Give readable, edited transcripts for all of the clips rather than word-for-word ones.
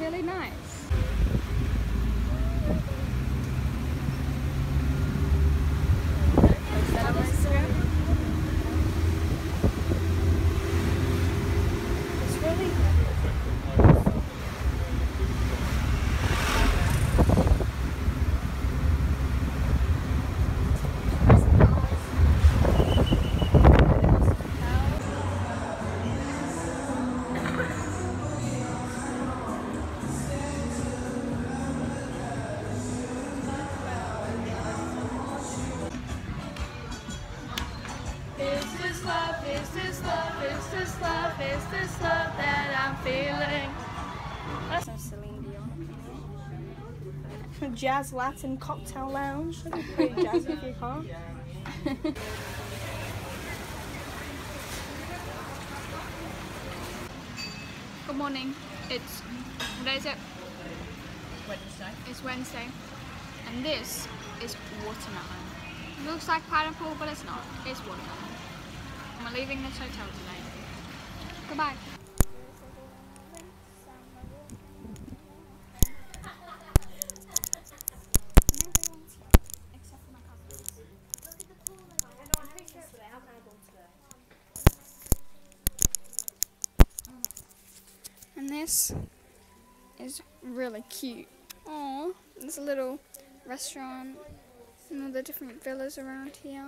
really nice. Is this love that I'm feeling? That's no Celine Dion. Jazz Latin Cocktail Lounge. That'd be pretty jazzy if you can't. Good morning. It's, what day is it? Wednesday. It's Wednesday. And this is watermelon. It looks like pineapple, but it's not. It's watermelon. And we're leaving this hotel today. Goodbye. And this is really cute. Aww, there's a little restaurant and all the different villas around here.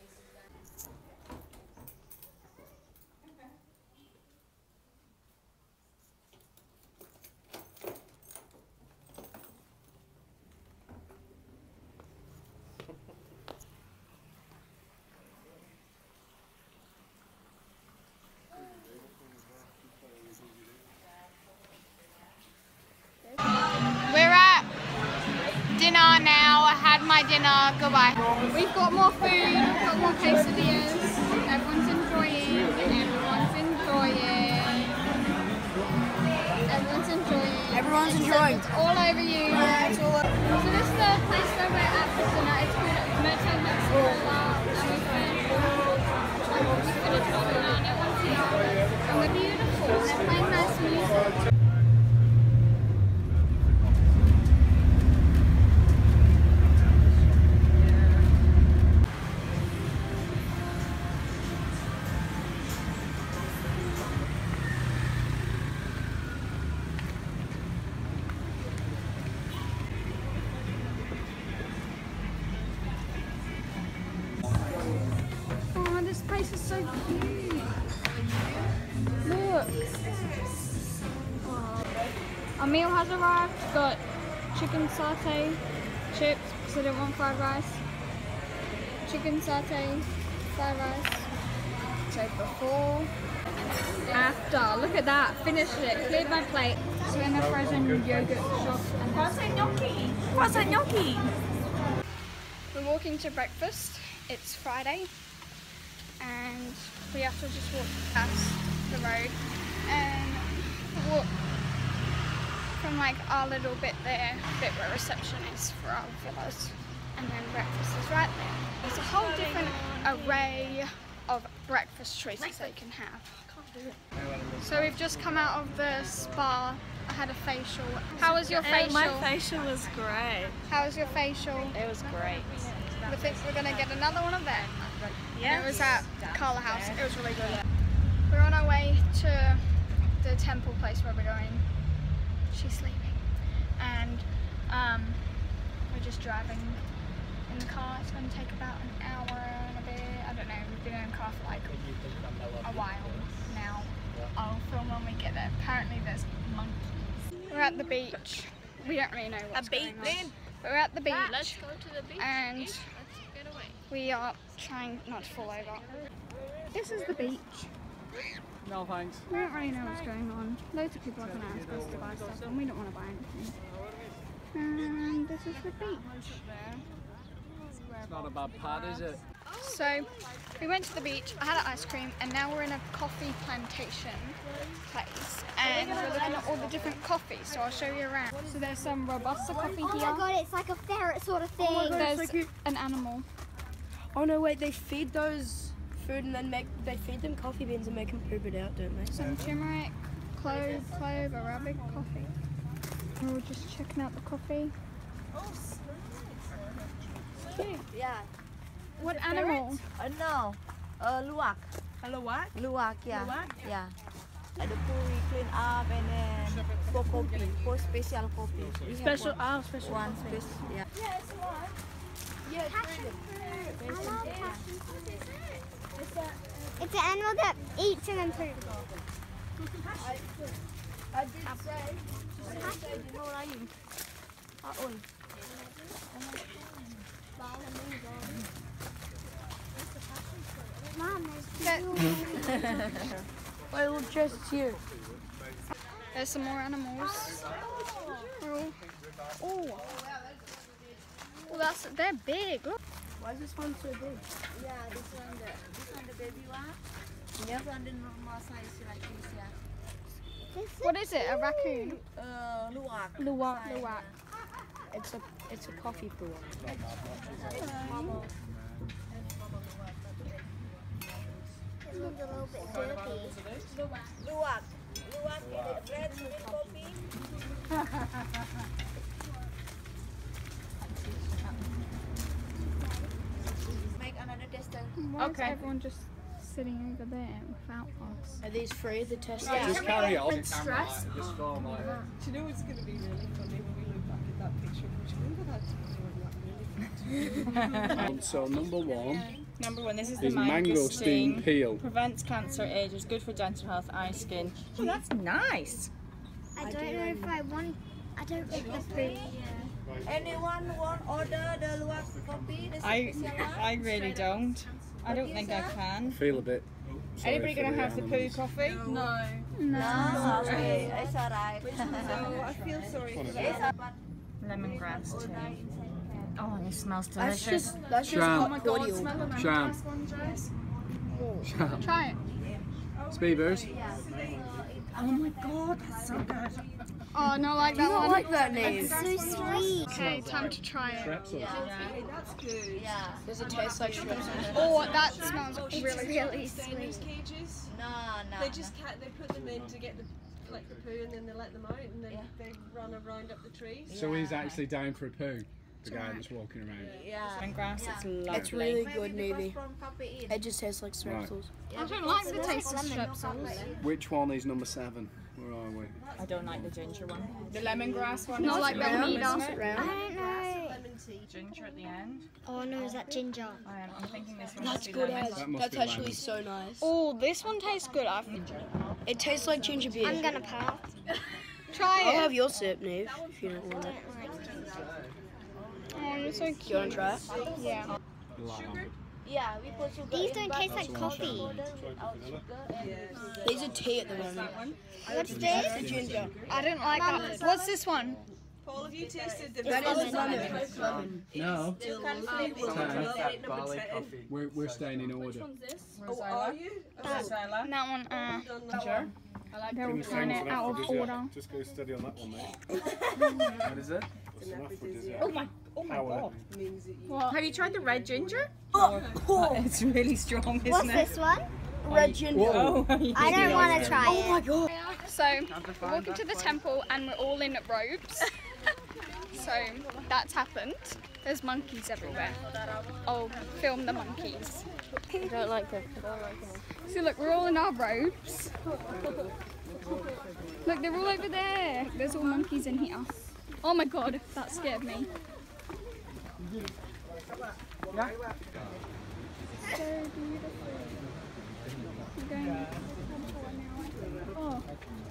We're at dinner now. I had my dinner. Goodbye. We've got more food. We've got more quesadillas. Everyone's enjoying. Everyone's enjoying. Everyone's enjoying. Everyone's enjoying. It's all over you. Yeah, it's all over. So this is the place where we're at for dinner. It's called Motel Mexicola. And we finished our dinner and everyone's here. And we're beautiful. They're playing nice music. Oh, this place is so cute. Look. Oh. Our meal has arrived. Got chicken satay, chips because I didn't want fried rice. Chicken satay, fried rice. So before, after. Look at that. Finished it. Cleared my plate. So in the frozen yogurt shop. And What's a gnocchi? we're walking to breakfast. It's Friday and we have to just walk past the road and walk from like our little bit there, bit where reception is for our villas, and then breakfast is right there. There's a whole different array of breakfast choices that you can have. So we've just come out of the spa. I had a facial. How was your facial? My facial was great. How was your facial? It was great. We think we're gonna get another one of them. Yeah. It was at Carla House. It was really good. We're on our way to the temple place where we're going. She's sleeping, and we're just driving in the car. It's gonna take about an hour and a bit. I don't know. We've been in the car for like a while now. I'll film when we get there. Apparently there's monkeys. We're at the beach. We don't really know what's going on. But we're at the beach. Let's go to the beach. And Let's get away. we are trying not to fall over. This is the beach. No thanks. We don't really know what's going on. Loads of people are going to ask us to buy stuff and we don't want to buy anything. And this is the beach. It's not a bad pad, is it? So we went to the beach, I had an ice cream, and now we're in a coffee plantation place. And we're looking at all the different coffees, so I'll show you around. So there's some Robusta coffee here. Oh my god, it's like a ferret sort of thing. Oh my God. There's so cute. an animal. Oh no, wait, they feed those food and then they feed them coffee beans and make them poop it out, don't they? Some turmeric, clove, Arabic coffee. We were just checking out the coffee. Yeah. What animal? No. Luwak. Hello, what? Luwak, yeah. Luwak? Yeah. At the pool we clean up and then for coffee, for special coffee. We have Special, special. one special, yeah. Passion fruit. I love passion fruit. It's an animal that eats and then poops. I did say, how old are you? How old? Mom, there's Well, just here. There's some more animals. Oh, they're big. Look. Why is this one so big? Yeah, this one the baby one. This one the normal size like this, yeah. What is it? A raccoon? Luwak. Luwak. It's a coffee brewer. It looks a little bit dirty. Luwak. Luwak is red with coffee. Make another tester. Why is everyone just sitting over there without us? Are these free? The test? Just carry on. It's stress. Just film like that. Do you know what's going to be really funny when we look back at that picture? Do you remember that? So number one Number one, this is the is mangosteen peel. Prevents cancer, ages, good for dental health, eye, skin. Oh, that's nice. I don't know if I want. I don't like the fruit. Anyone want order the luwak coffee? The I special one? I really don't. I don't think I can. Feel a bit. sorry Anybody for gonna have the poo animals. coffee? No. No, sorry, it's alright. So I feel sorry for that. Lemongrass tea. Oh, and it smells That's delicious. just Sham. hot cordial. Sham. Sham. Try it. Speeders. Oh my god, that's so good. Oh, no, like that one. like that name. So sweet. Okay, time to try it. Strepsils. Hey, that's good. Yeah. Does it taste like strips? Oh, that smells really, really Stay in sweet. those cages. No. They just they put them in to get the collect the poo and then they let them out and then they run around up the trees. So he's actually down for a poo. The guy that's walking around. Yeah. Lemongrass, it's lovely. It's really good, maybe. From coffee in. It just tastes like strepsils. I don't like the taste of strepsils. Which one is number 7? Where are we? I don't like the ginger one. The lemongrass one. Not is like really them good, either. isn't it? I don't know. Lemon tea. Ginger at the end. Oh no, is that ginger? I'm thinking this one That's must be good lemon. as. That must That's be actually lemon. so nice. Oh, this one tastes good. It tastes like ginger beer. I'm gonna pass. Try I'll it. have your sip, Neve, if you don't want it. Oh, you're so You cute. want to try it? Yeah. Yeah, we put sugar These in, don't but taste like coffee. without sugar and These are tea at the moment. What's this? The ginger. I don't like that. What's this one? Paul, have you tasted the That is lemon. No. Still rate number 10. We're staying in order. Oh, are you? Rosella. That one, Done that one. they were doing it out of order. Just go steady on that one, mate. What is it? That's an aphrodisiac. Oh my god. Means that you Have you tried the red ginger? Oh, it's really strong, isn't What's it? this one? Red ginger. Oh, I don't want to try it. Oh my god. So, we're walking to the temple and we're all in robes. So, that's happened. There's monkeys everywhere. I'll film the monkeys. I don't like them. So look, we're all in our robes. Look, they're all over there. There's all monkeys in here. Oh my god, that scared me. So beautiful. We're going to the temple now. Oh.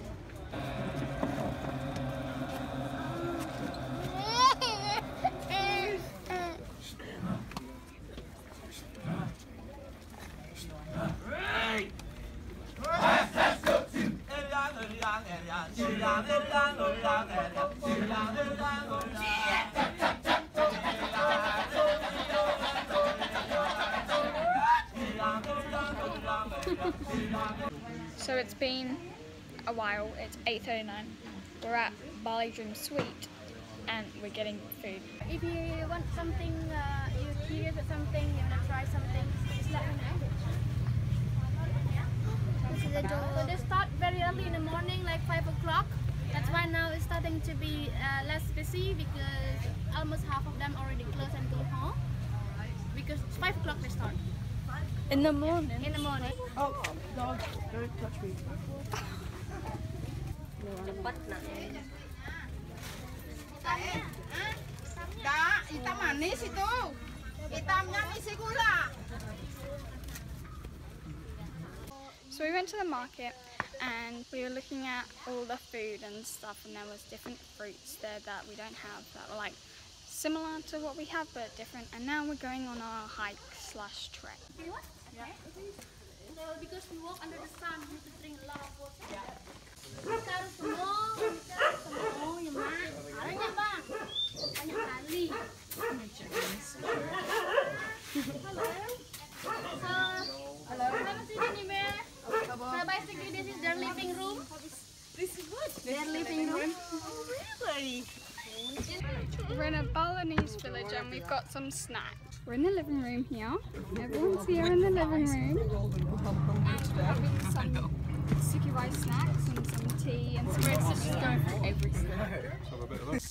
So it's been a while. It's 8:39. We're at Bali Dream Suite and we're getting food. If you want something, you're curious about something, you want to try something, just let me know. Go to the So door. they start very early in the morning, like 5 o'clock. That's why now it's starting to be less busy because almost half of them already close and go home. Because it's 5 o'clock they start. In the morning. In the morning. Oh, dog, don't touch me. Cepat nak. Dah, hitam manis itu. Hitamnya isi gula. So we went to the market and we were looking at all the food and stuff, and there was different fruits there that we don't have that were like similar to what we have but different, and now we're going on our hike slash trek. You want? Yeah. So because we walk under the sun, we have to drink a lot of water. Yeah. Harus semua, ya mak. Banyak bang, banyak kali. Hello. Have a seat in here. So basically this is their living room. This is what? Their living room. Really? We're in a Balinese village and we've got some snacks. We're in the living room here. Everyone's here in the living room. And we're having some sticky rice snacks and some tea and some bread. So just going through everything. Let's have a bit of that.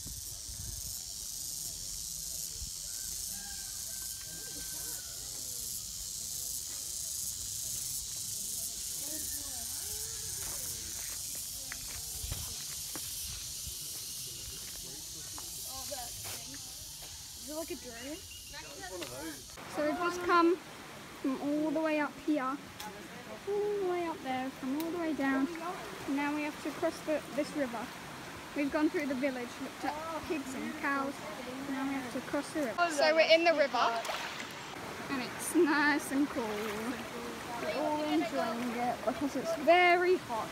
Is it like a drone? So we've just come from all the way up here, all the way up there, from all the way down. And now we have to cross this river. We've gone through the village, looked at pigs and cows. Now we have to cross the river. So we're in the river and it's nice and cool. We're all enjoying it because it's very hot.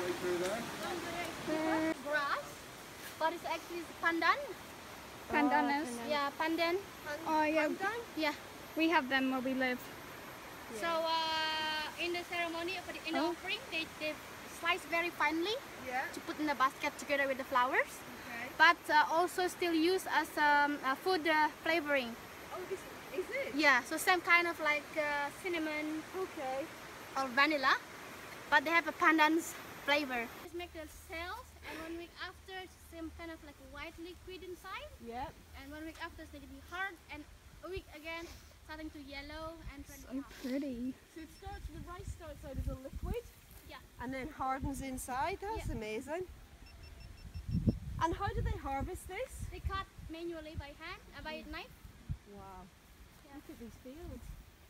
Grass, but it's actually pandan. Pandanus. Yeah, pandan. Oh yeah. Yeah. We have them where we live. So in the ceremony, in the offering, they slice very finely to put in the basket together with the flowers. But also still used as a food flavoring. Oh, is it? Yeah, so same kind of like cinnamon or vanilla, but they have a pandan's flavor. Just make the cells, and 1 week after, it's same kind of like a white liquid inside. Yep. And 1 week after, it's going to be hard, and a week again, starting to yellow and turn So pretty. So it starts, the rice starts out as a liquid? Yeah. And then hardens inside? That's Yeah. amazing. And how do they harvest this? They cut manually by hand, by knife. Wow. Yeah. Look at these fields.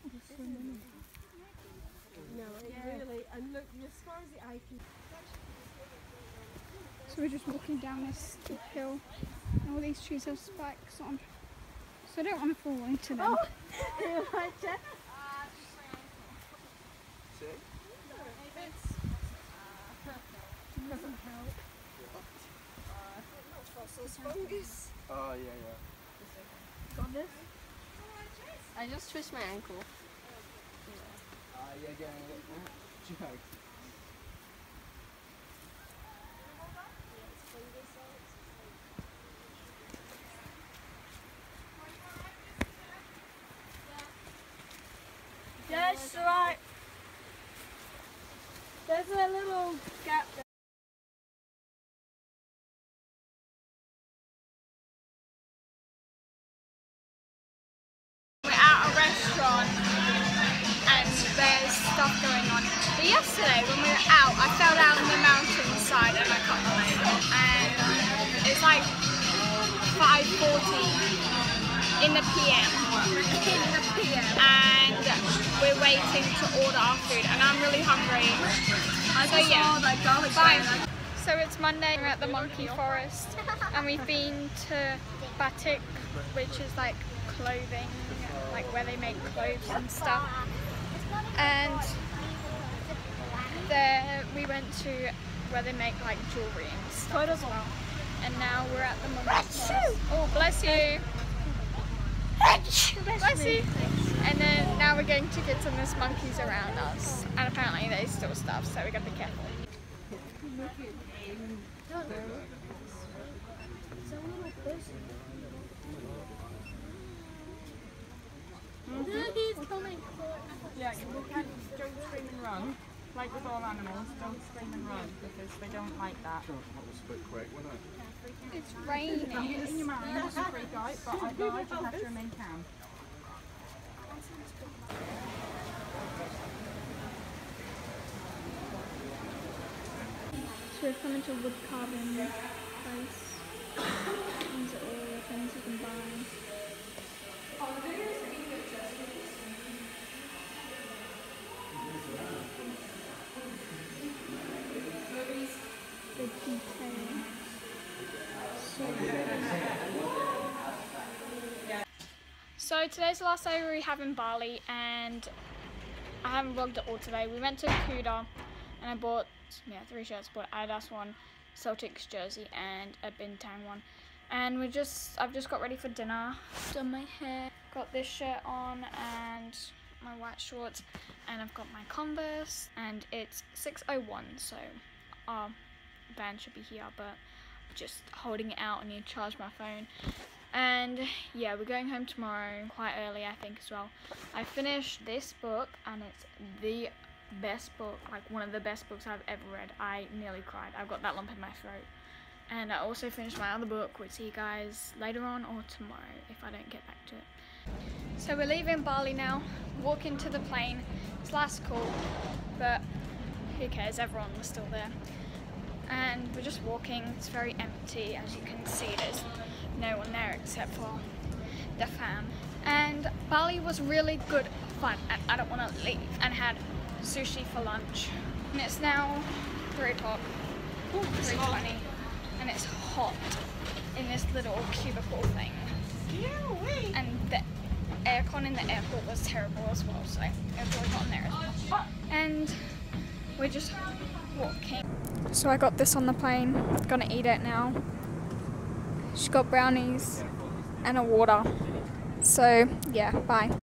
No, it really, and look, as far as the eye can. So we're just walking down this steep hill, and all these trees have spikes on. So I don't want to fall into them. Doesn't help. Fossils, fungus. Oh, yeah. Got this? I just twist my ankle. Yeah, getting a little joke. Yes, right. There's a little gap there. We're at a restaurant and there's stuff going on. But yesterday when we were out, I fell down the mountainside and I cut my leg. And it's like 5:40 in the PM. And we're waiting to order our food and I'm really hungry. So yeah, bye. So it's Monday, we're at the Monkey Forest and we've been to Batik, which is like clothing, like where they make clothes and stuff. And there we went to where they make like jewellery and stuff as well. And now we're at the Monkey Forest. Oh, bless you. Bless you. And then now we're going to get some of these monkeys around us. And apparently they steal stuff, so we gotta be careful. He's coming. Yeah, you can't don't scream and run. Like with all animals, don't scream and run because they don't like that. That was a bit quick, wasn't it? It's raining. Keep it in your mind, not to freak out, but I advise you have to remain calm. So we've come into a wood carving place. These are all the things you can buy. The detail. So today's the last day we have in Bali, and I haven't vlogged it all today. We went to Kuta and I bought 3 shirts. Bought Adidas one, Celtics jersey, and a Bintang one. And I've just got ready for dinner. Done my hair, got this shirt on and my white shorts, and I've got my Converse, and it's 6:01, so our van should be here, but just holding it out. I need to charge my phone. And yeah, we're going home tomorrow quite early, I think, as well. I finished this book and it's the best book, like one of the best books I've ever read. I nearly cried. I've got that lump in my throat. And I also finished my other book. We'll see you guys later on or tomorrow if I don't get back to it. So we're leaving Bali now, walking to the plane. It's last call, but who cares, everyone was still there. And we're just walking. It's very empty, as you can see. There's no one there except for the fam. And Bali was really good fun, and I don't want to leave. And had sushi for lunch. And it's now 3 o'clock, 3:20, and it's hot in this little cubicle thing. And the aircon in the airport was terrible as well, so it was really hot in there as well. And we're just walking. So I got this on the plane, gonna eat it now. She got brownies and a water. So yeah, bye.